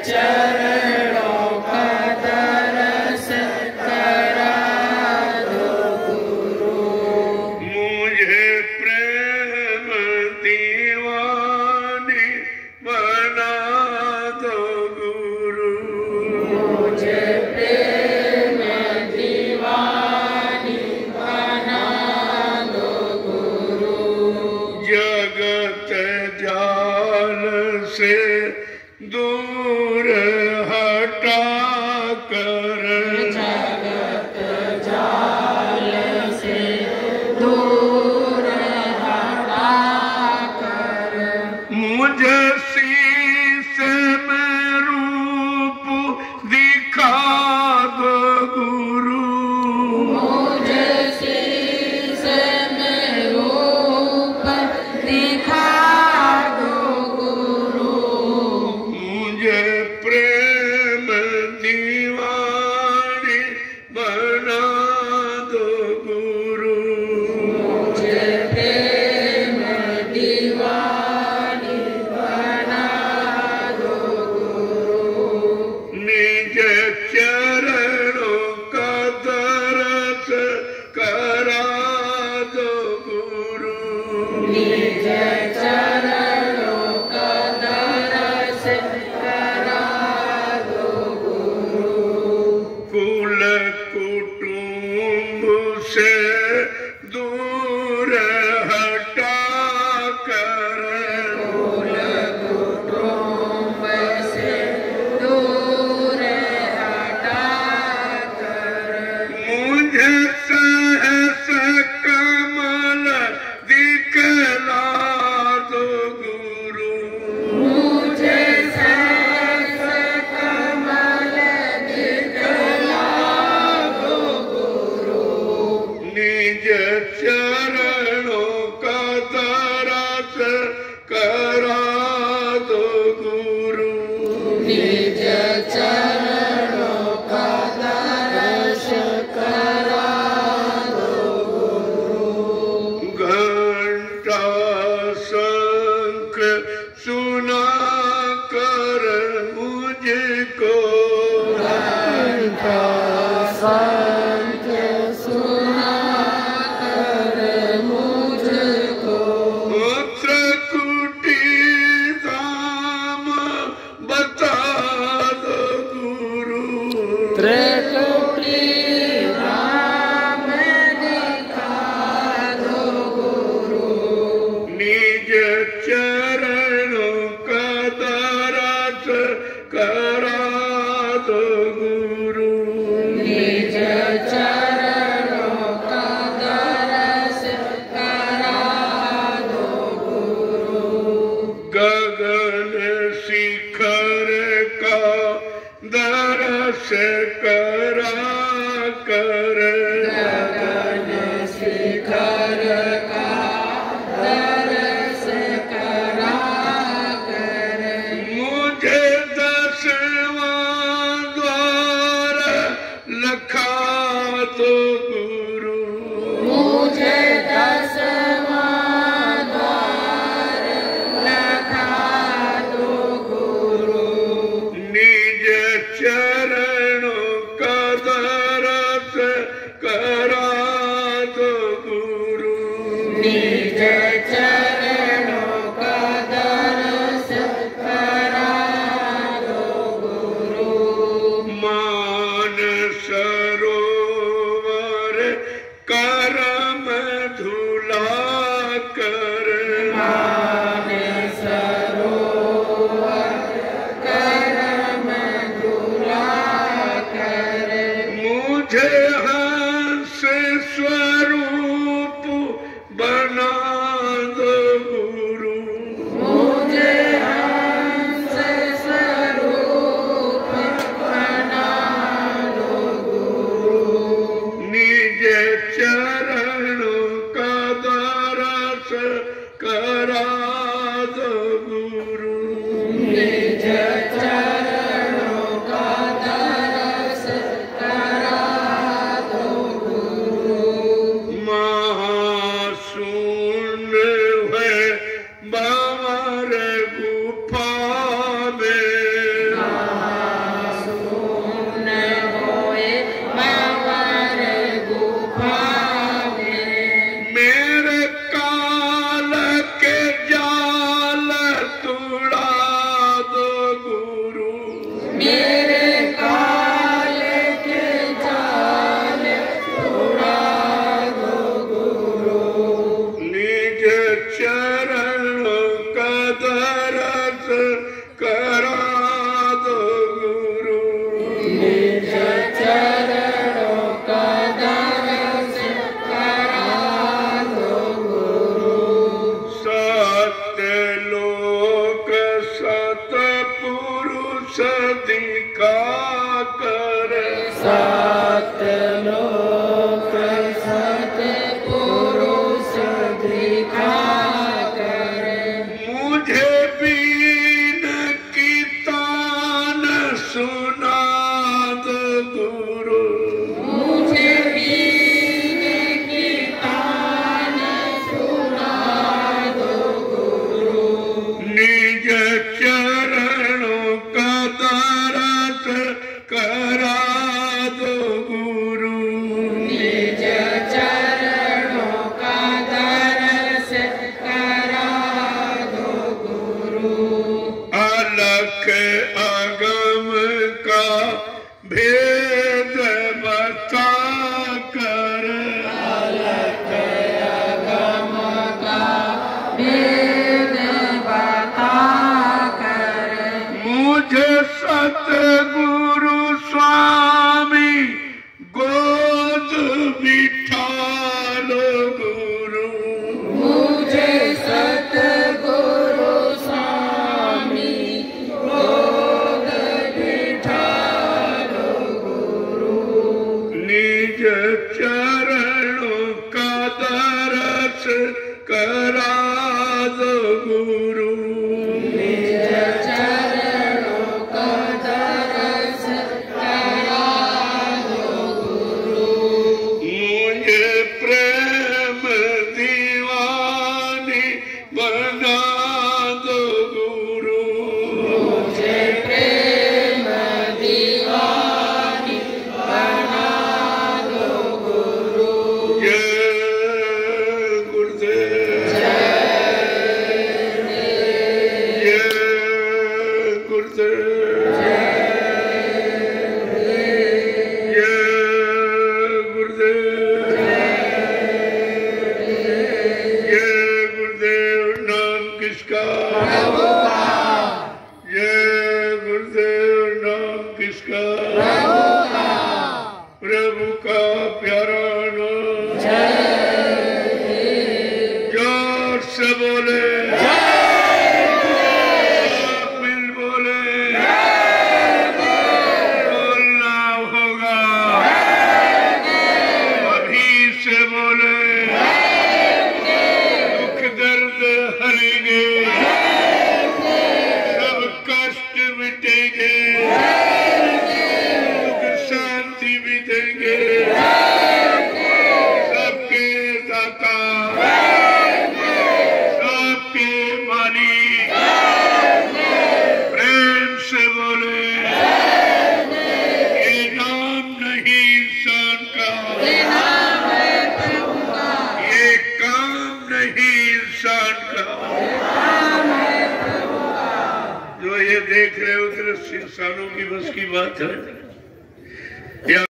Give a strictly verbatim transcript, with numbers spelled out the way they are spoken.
चरणों का दरस करा दो गुरु। मुझे प्रेम दीवानी बना दो गुरु। मुझे प्रेम दीवानी बना दो गुरु। जगत जाल से दूर हटा कर, जगत जाल से दूर हटा कर, मुझे शीश में रूप दिखा दो गुरु। मुझे शीश में रूप दिखा दो गुरु। मुझे प्रेम दीवानी बना दो गुरु। मुझे प्रेम दीवानी बना दो गुरु। निज चरणों का दरस करा दो गुरु। निज चरणों का दरस करा दो गुरु। कुल कुटुंब से दूर हटा कर, कुल कुटुंब से दूर हटा कर, मुझे सहस कमल दिखला दो गुरु। मुझे सहस कमल दिखला दो गुरु। निज चरणों का दरस करा दो गुरु। निज चरणों का दरस करा दो गुरु। घंटा शंख सुना कर मुझको, घंटा शंख सुना कर मुझको। त्रिकुटी धाम बता दो गुरु। त्रिकुटी धाम दिखा दो गुरु। निज चरण प्रभु का, ये गुरुदेव नाम किसका? प्रभु का, प्रभु का प्यारा नाम। जोर से बोले, मिल बोले, बोलना होगा, अभी से बोले, दुख दर्द हरेंगे, सब कष्ट मिटेंगे, सुख शांति मिटेंगे, सबके दाता, सबके मालिक, प्रेम से बोले, ये नाम नहीं इंसान का, ये काम नहीं इंसान का। जो ये देख रहे हो, सिर्फ इंसानों की बस की बात है।